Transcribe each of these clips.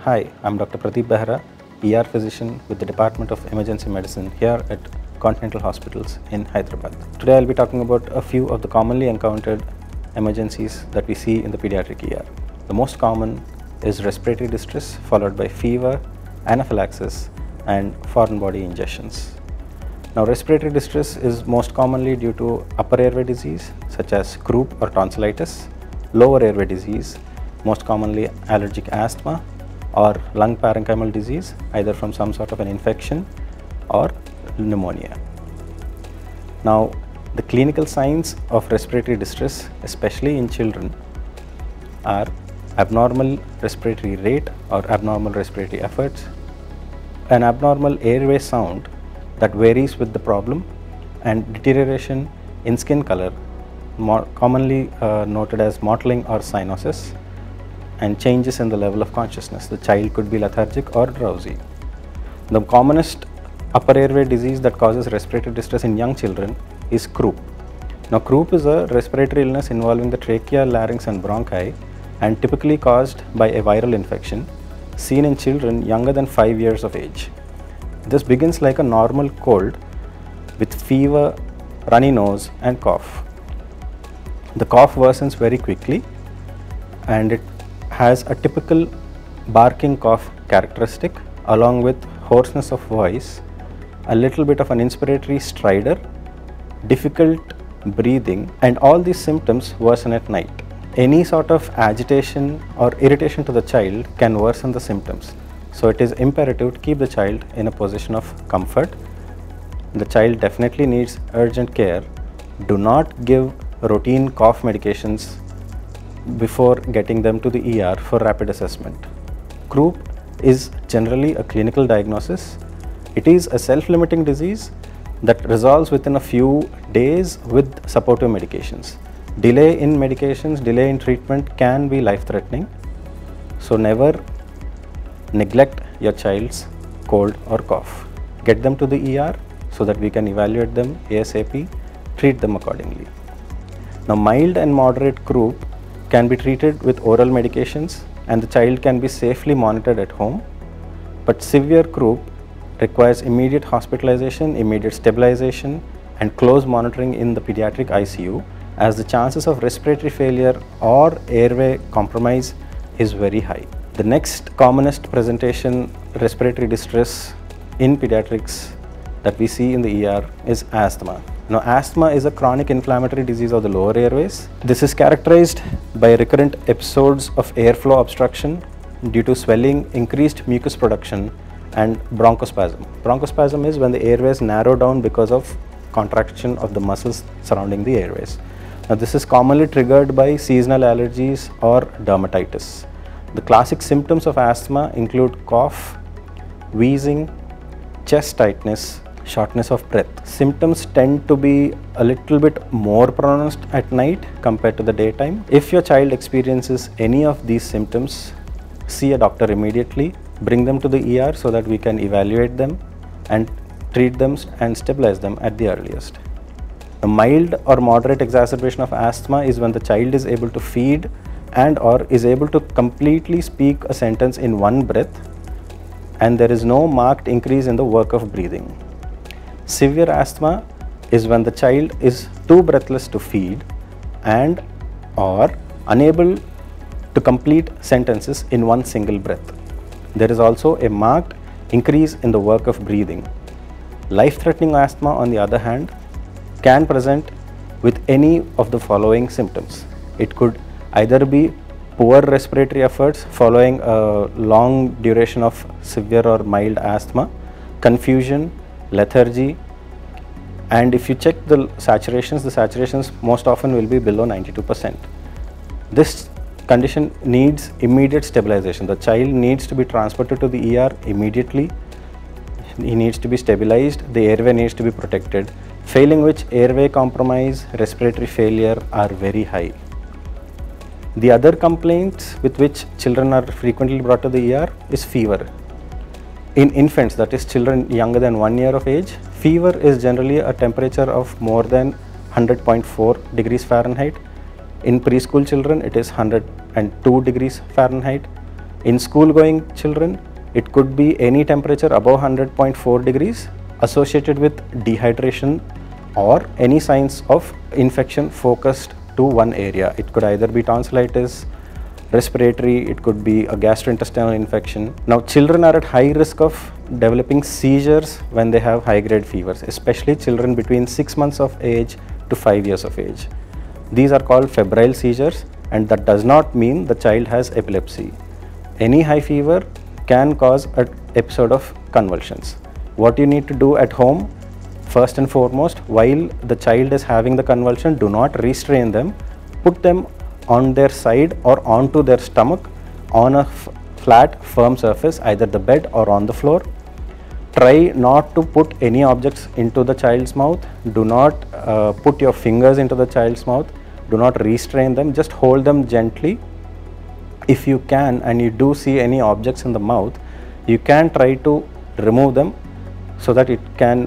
Hi, I'm Dr. Pradeep Behra, ER physician with the Department of Emergency Medicine here at Continental Hospitals in Hyderabad. Today I'll be talking about a few of the commonly encountered emergencies that we see in the pediatric ER. The most common is respiratory distress followed by fever, anaphylaxis and foreign body ingestions. Now, respiratory distress is most commonly due to upper airway disease such as croup or tonsillitis, lower airway disease, most commonly allergic asthma or lung parenchymal disease, either from some sort of an infection or pneumonia. Now, the clinical signs of respiratory distress, especially in children, are abnormal respiratory rate or abnormal respiratory efforts, an abnormal airway sound that varies with the problem, and deterioration in skin color, more commonly noted as mottling or cyanosis, and changes in the level of consciousness. The child could be lethargic or drowsy. The commonest upper airway disease that causes respiratory distress in young children is croup. Now, croup is a respiratory illness involving the trachea, larynx and bronchi, and typically caused by a viral infection seen in children younger than 5 years of age. This begins like a normal cold with fever, runny nose and cough. The cough worsens very quickly and it has a typical barking cough characteristic along with hoarseness of voice, a little bit of an inspiratory stridor, difficult breathing, and all these symptoms worsen at night. Any sort of agitation or irritation to the child can worsen the symptoms. So it is imperative to keep the child in a position of comfort. The child definitely needs urgent care. Do not give routine cough medications before getting them to the ER for rapid assessment. Croup is generally a clinical diagnosis. It is a self-limiting disease that resolves within a few days with supportive medications. Delay in medications, delay in treatment can be life-threatening. So never neglect your child's cold or cough. Get them to the ER so that we can evaluate them ASAP, treat them accordingly. Now, mild and moderate croup can be treated with oral medications and the child can be safely monitored at home, but severe croup requires immediate hospitalization, immediate stabilization and close monitoring in the pediatric ICU, as the chances of respiratory failure or airway compromise is very high. The next commonest presentation respiratory distress in pediatrics that we see in the ER is asthma. Now, asthma is a chronic inflammatory disease of the lower airways. This is characterized by recurrent episodes of airflow obstruction due to swelling, increased mucus production and bronchospasm. Bronchospasm is when the airways narrow down because of contraction of the muscles surrounding the airways. Now, this is commonly triggered by seasonal allergies or dermatitis. The classic symptoms of asthma include cough, wheezing, chest tightness, shortness of breath. Symptoms tend to be a little bit more pronounced at night compared to the daytime. If your child experiences any of these symptoms, see a doctor immediately, bring them to the ER so that we can evaluate them and treat them and stabilize them at the earliest. A mild or moderate exacerbation of asthma is when the child is able to feed and or is able to completely speak a sentence in one breath and there is no marked increase in the work of breathing. Severe asthma is when the child is too breathless to feed and or unable to complete sentences in one single breath. There is also a marked increase in the work of breathing. Life-threatening asthma, on the other hand, can present with any of the following symptoms. It could either be poor respiratory efforts following a long duration of severe or mild asthma, confusion, lethargy, and if you check the saturations most often will be below 92%. This condition needs immediate stabilization. The child needs to be transported to the ER immediately. He needs to be stabilized, the airway needs to be protected, failing which airway compromise, respiratory failure are very high. The other complaints with which children are frequently brought to the ER is fever. In infants, that is children younger than 1 year of age, fever is generally a temperature of more than 100.4 degrees Fahrenheit. In preschool children, it is 102 degrees Fahrenheit. In school going children, it could be any temperature above 100.4 degrees associated with dehydration or any signs of infection focused to one area. It could either be tonsillitis, respiratory, it could be a gastrointestinal infection. Now, children are at high risk of developing seizures when they have high grade fevers, especially children between 6 months of age to 5 years of age. These are called febrile seizures, and that does not mean the child has epilepsy. Any high fever can cause an episode of convulsions. What you need to do at home, first and foremost, while the child is having the convulsion, do not restrain them. Put them on their side or onto their stomach on a flat, firm surface, either the bed or on the floor. Try not to put any objects into the child's mouth. Do not put your fingers into the child's mouth. Do not restrain them. Just hold them gently. If you can and you do see any objects in the mouth, you can try to remove them so that it can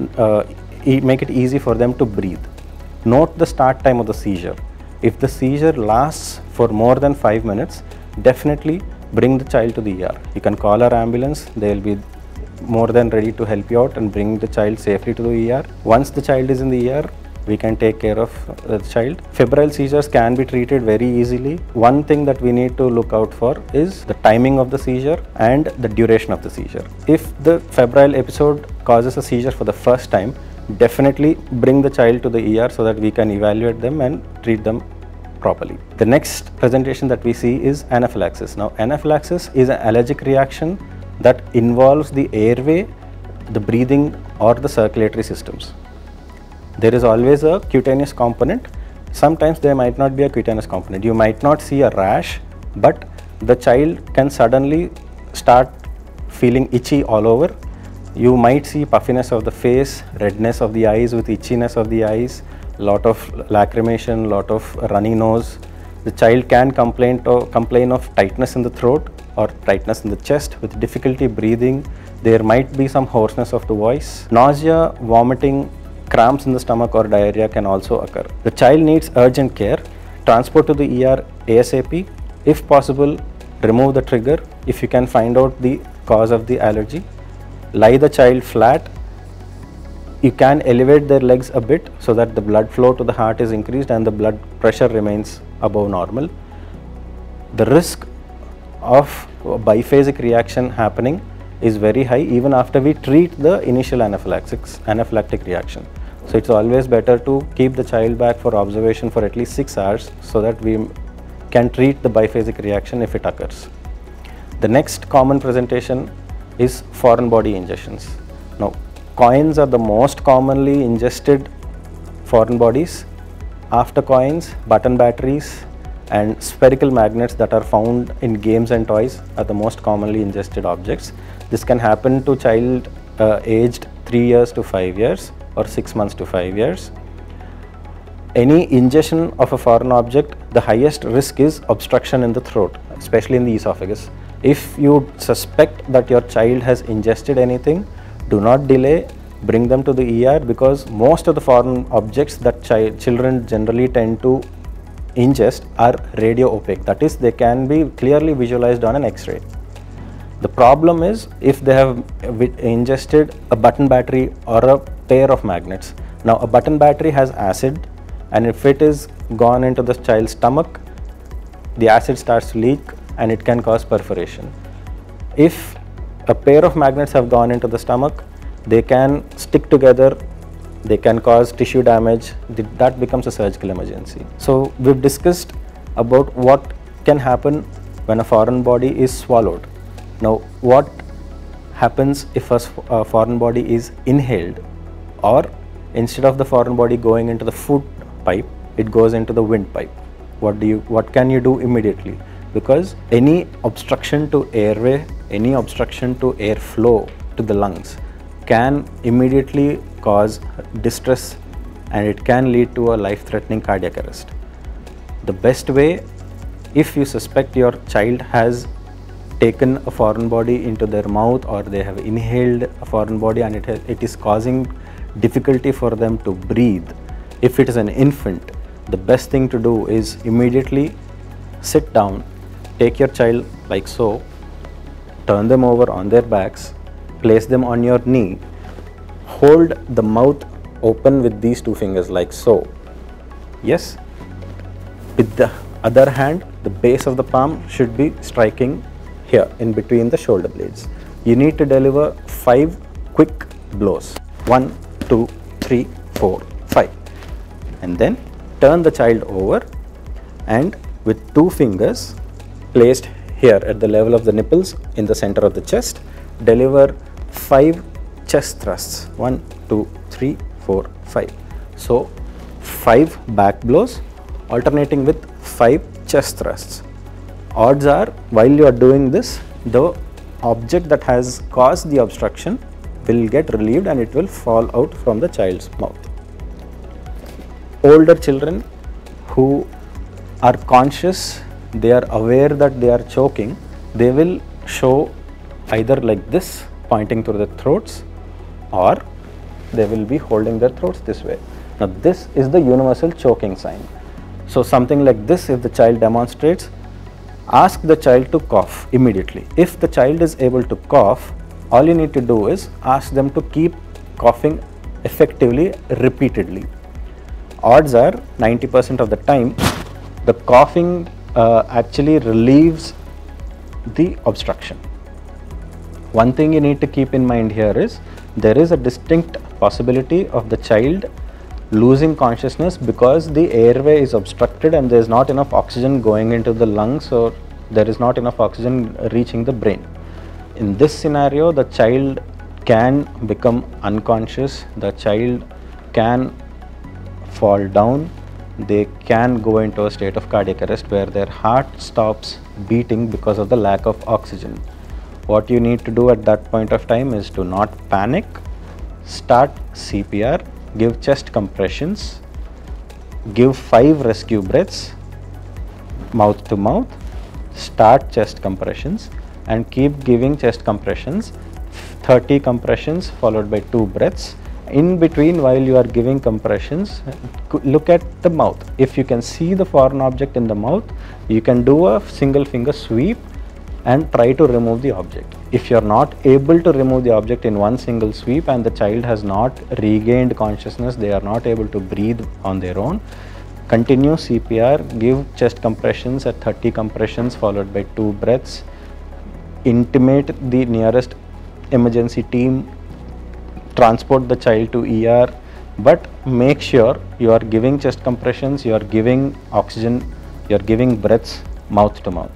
make it easy for them to breathe. Note the start time of the seizure. If the seizure lasts for more than 5 minutes, definitely bring the child to the ER. You can call our ambulance. They will be more than ready to help you out and bring the child safely to the ER. Once the child is in the ER, we can take care of the child. Febrile seizures can be treated very easily. One thing that we need to look out for is the timing of the seizure and the duration of the seizure. If the febrile episode causes a seizure for the first time, definitely bring the child to the ER so that we can evaluate them and treat them properly. The next presentation that we see is anaphylaxis. Now, anaphylaxis is an allergic reaction that involves the airway, the breathing or the circulatory systems. There is always a cutaneous component. Sometimes there might not be a cutaneous component. You might not see a rash, but the child can suddenly start feeling itchy all over. You might see puffiness of the face, redness of the eyes with itchiness of the eyes, lot of lacrimation, lot of runny nose. The child can complain of tightness in the throat or tightness in the chest with difficulty breathing. There might be some hoarseness of the voice. Nausea, vomiting, cramps in the stomach or diarrhea can also occur. The child needs urgent care. Transport to the ER ASAP. If possible, remove the trigger if you can find out the cause of the allergy. Lie the child flat. You can elevate their legs a bit so that the blood flow to the heart is increased and the blood pressure remains above normal. The risk of biphasic reaction happening is very high even after we treat the initial anaphylactic reaction. So it's always better to keep the child back for observation for at least 6 hours so that we can treat the biphasic reaction if it occurs. The next common presentation is foreign body ingestions. Now, coins are the most commonly ingested foreign bodies. After coins, button batteries and spherical magnets that are found in games and toys are the most commonly ingested objects. This can happen to child aged 3 years to 5 years or 6 months to 5 years. Any ingestion of a foreign object, the highest risk is obstruction in the throat, especially in the esophagus. If you suspect that your child has ingested anything, do not delay, bring them to the ER, because most of the foreign objects that children generally tend to ingest are radio opaque. That is, they can be clearly visualized on an X-ray. The problem is if they have ingested a button battery or a pair of magnets. Now, a button battery has acid, and if it is gone into the child's stomach, the acid starts to leak and it can cause perforation. If a pair of magnets have gone into the stomach, they can stick together, they can cause tissue damage. That becomes a surgical emergency. So we've discussed about what can happen when a foreign body is swallowed. Now, what happens if a foreign body is inhaled, or instead of the foreign body going into the food pipe, it goes into the windpipe? What can you do immediately? Because any obstruction to airway, any obstruction to airflow to the lungs can immediately cause distress, and it can lead to a life-threatening cardiac arrest. The best way, if you suspect your child has taken a foreign body into their mouth or they have inhaled a foreign body and it is causing difficulty for them to breathe, if it is an infant, the best thing to do is immediately sit down, take your child like so, turn them over on their backs, place them on your knee, hold the mouth open with these two fingers like so. Yes, with the other hand, the base of the palm should be striking here in between the shoulder blades. You need to deliver 5 quick blows. 1, 2, 3, 4, 5. And then turn the child over and with 2 fingers placed here at the level of the nipples in the center of the chest, deliver 5 chest thrusts. 1, 2, 3, 4, 5. So 5 back blows alternating with 5 chest thrusts. Odds are, while you are doing this, the object that has caused the obstruction will get relieved and it will fall out from the child's mouth. Older children who are conscious, they are aware that they are choking, they will show either like this, pointing to their throats, or they will be holding their throats this way. Now this is the universal choking sign. So something like this, if the child demonstrates, ask the child to cough immediately. If the child is able to cough, all you need to do is ask them to keep coughing effectively, repeatedly. Odds are 90% of the time, the coughing actually relieves the obstruction. One thing you need to keep in mind here is, there is a distinct possibility of the child losing consciousness because the airway is obstructed and there is not enough oxygen going into the lungs, or there is not enough oxygen reaching the brain. In this scenario, the child can become unconscious, the child can fall down, they can go into a state of cardiac arrest where their heart stops beating because of the lack of oxygen. What you need to do at that point of time is to not panic, start CPR, give chest compressions, give 5 rescue breaths, mouth to mouth, start chest compressions and keep giving chest compressions, 30 compressions followed by 2 breaths. In between, while you are giving compressions, look at the mouth. If you can see the foreign object in the mouth, you can do a single finger sweep and try to remove the object. If you are not able to remove the object in one single sweep and the child has not regained consciousness, they are not able to breathe on their own, continue CPR, give chest compressions at 30 compressions followed by 2 breaths, intimate the nearest emergency team, transport the child to ER, but make sure you are giving chest compressions, you are giving oxygen, you are giving breaths mouth to mouth.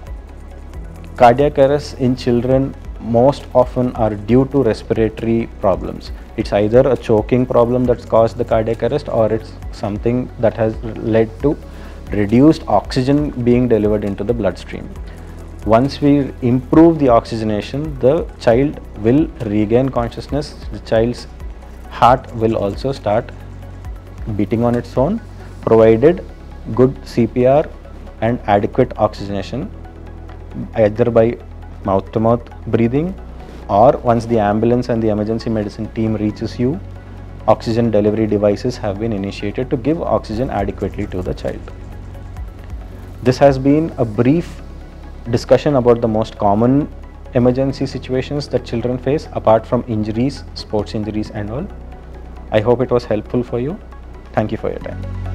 Cardiac arrests in children most often are due to respiratory problems. It's either a choking problem that's caused the cardiac arrest, or it's something that has led to reduced oxygen being delivered into the bloodstream. Once we improve the oxygenation, the child will regain consciousness, the child's heart will also start beating on its own, provided good CPR and adequate oxygenation, either by mouth to mouth breathing, or once the ambulance and the emergency medicine team reaches you, oxygen delivery devices have been initiated to give oxygen adequately to the child. This has been a brief discussion about the most common emergency situations that children face apart from injuries, sports injuries and all. I hope it was helpful for you. Thank you for your time.